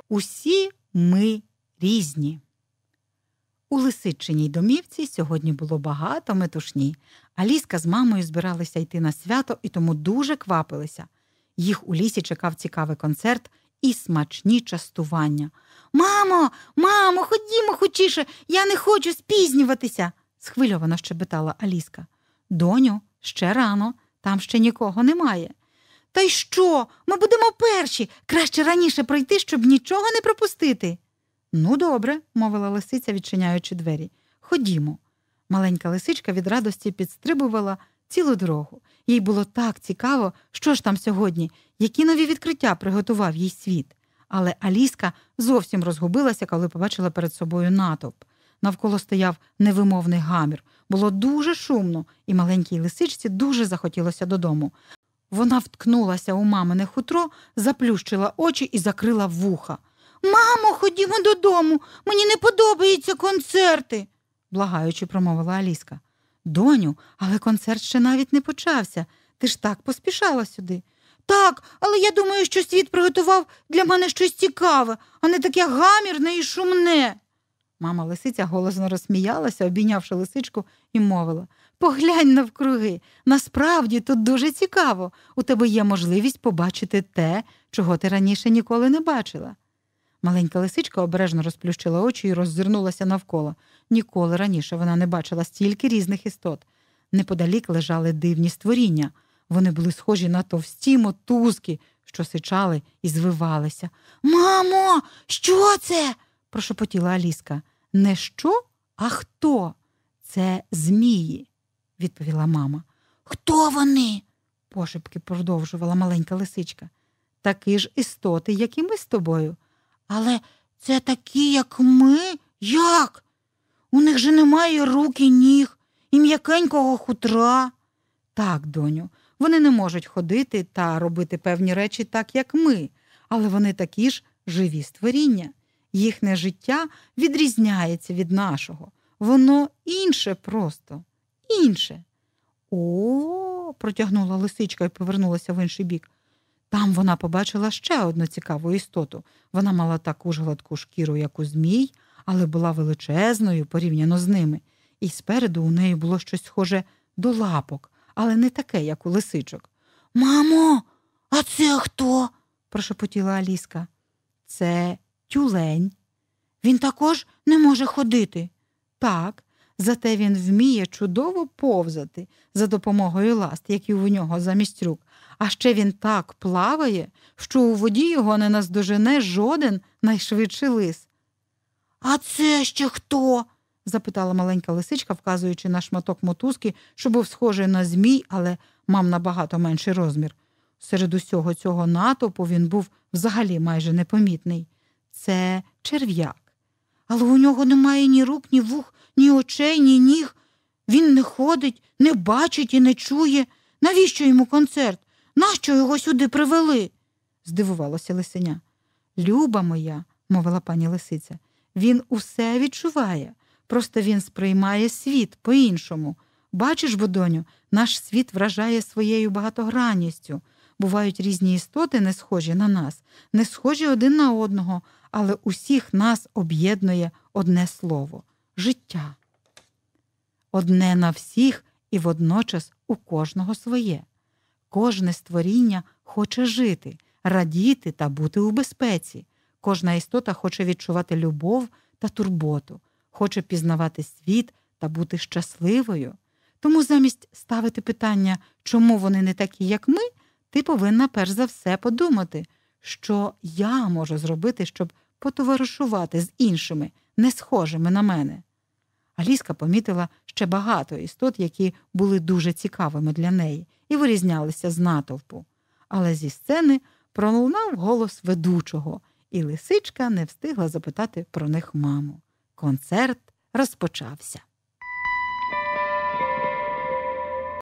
Усі ми різні. У Лисичиній домівці сьогодні було багато метушні. Аліска з мамою збиралися йти на свято і тому дуже квапилися. Їх у лісі чекав цікавий концерт і смачні частування. Мамо, ходімо хочіше, я не хочу спізнюватися, схвильовано щебетала Аліска. Доню, ще рано, там ще нікого немає. Та й що? Ми будемо перші, краще раніше пройти, щоб нічого не пропустити. Ну, добре, мовила лисиця, відчиняючи двері. Ходімо. Маленька лисичка від радості підстрибувала цілу дорогу. Їй було так цікаво, що ж там сьогодні, які нові відкриття приготував їй світ. Але Аліска зовсім розгубилася, коли побачила перед собою натовп. Навколо стояв невимовний гамір. Було дуже шумно, і маленькій лисичці дуже захотілося додому. Вона вткнулася у мамине хутро, заплющила очі і закрила вуха. «Мамо, ходімо додому, мені не подобаються концерти», благаючи промовила Аліска. «Доню, але концерт ще навіть не почався, ти ж так поспішала сюди». «Так, але я думаю, що світ приготував для мене щось цікаве, а не таке гамірне і шумне». Мама лисиця голосно розсміялася, обійнявши лисичку, і мовила. «Поглянь навкруги, насправді тут дуже цікаво, у тебе є можливість побачити те, чого ти раніше ніколи не бачила». Маленька лисичка обережно розплющила очі і роззирнулася навколо. Ніколи раніше вона не бачила стільки різних істот. Неподалік лежали дивні створіння. Вони були схожі на товсті мотузки, що сичали і звивалися. «Мамо, що це?» – прошепотіла Аліска. «Не що, а хто? Це змії», – відповіла мама. «Хто вони?» – пошепки продовжувала маленька лисичка. «Такі ж істоти, як і ми з тобою». «Але це такі, як ми? Як? У них же немає рук і ніг, і м'якенького хутра». «Так, доню, вони не можуть ходити та робити певні речі так, як ми, але вони такі ж живі створіння. Їхнє життя відрізняється від нашого. Воно інше просто, інше». «О!» – протягнула лисичка і повернулася в інший бік. Там вона побачила ще одну цікаву істоту. Вона мала таку ж гладку шкіру, як у змій, але була величезною порівняно з ними. І спереду у неї було щось схоже до лапок, але не таке, як у лисичок. «Мамо, а це хто?» – прошепотіла Аліска. «Це тюлень. Він також не може ходити?» «Так, зате він вміє чудово повзати за допомогою ласт, які у нього замість рук. А ще він так плаває, що у воді його не наздожене жоден найшвидший лис». «А це ще хто?» – запитала маленька лисичка, вказуючи на шматок мотузки, що був схожий на змій, але мав набагато менший розмір. Серед усього цього натовпу він був взагалі майже непомітний. Це черв'як. «Але у нього немає ні рук, ні вух, ні очей, ні ніг. Він не ходить, не бачить і не чує. Навіщо йому концерт? Нащо його сюди привели?» – здивувалося лисеня. «Люба моя», – мовила пані лисиця, – «він усе відчуває. Просто він сприймає світ по-іншому. Бачиш, бо, доню, наш світ вражає своєю багатогранністю. Бувають різні істоти, не схожі на нас, не схожі один на одного, але усіх нас об'єднує одне слово – життя. Одне на всіх і водночас у кожного своє. Кожне створіння хоче жити, радіти та бути у безпеці. Кожна істота хоче відчувати любов та турботу, хоче пізнавати світ та бути щасливою. Тому замість ставити питання, чому вони не такі, як ми, ти повинна перш за все подумати, що я можу зробити, щоб потоваришувати з іншими, не схожими на мене. Аліска помітила ще багато істот, які були дуже цікавими для неї і вирізнялися з натовпу. Але зі сцени пролунав голос ведучого, і лисичка не встигла запитати про них маму. Концерт розпочався.